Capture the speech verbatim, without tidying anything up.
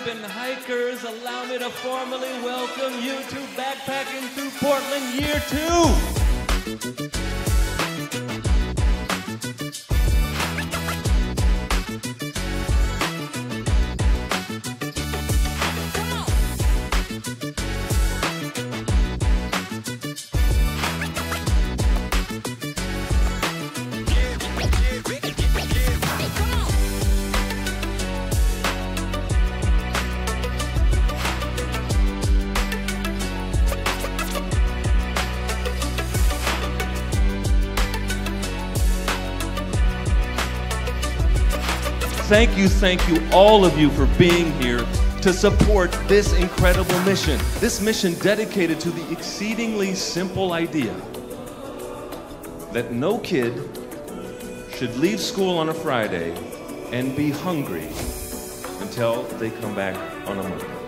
urban hikers, allow me to formally welcome you to Backpacking Through Portland Year Two. Thank you, thank you, all of you, for being here to support this incredible mission. This mission dedicated to the exceedingly simple idea that no kid should leave school on a Friday and be hungry until they come back on a Monday.